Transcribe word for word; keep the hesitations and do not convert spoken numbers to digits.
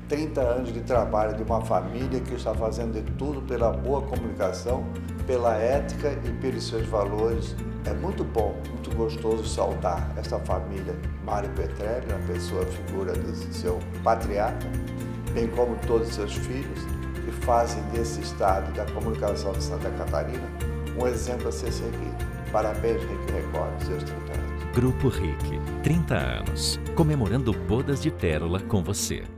trinta anos de trabalho de uma família que está fazendo de tudo pela boa comunicação, pela ética e pelos seus valores. É muito bom, muito gostoso saudar essa família Mário Petrelli, na pessoa, a figura desse seu patriarca, bem como todos os seus filhos, que fazem desse estado da comunicação de Santa Catarina um exemplo a ser seguido. Parabéns, Rick Record, seus trinta anos. Grupo Rick, trinta anos, comemorando bodas de pérola com você.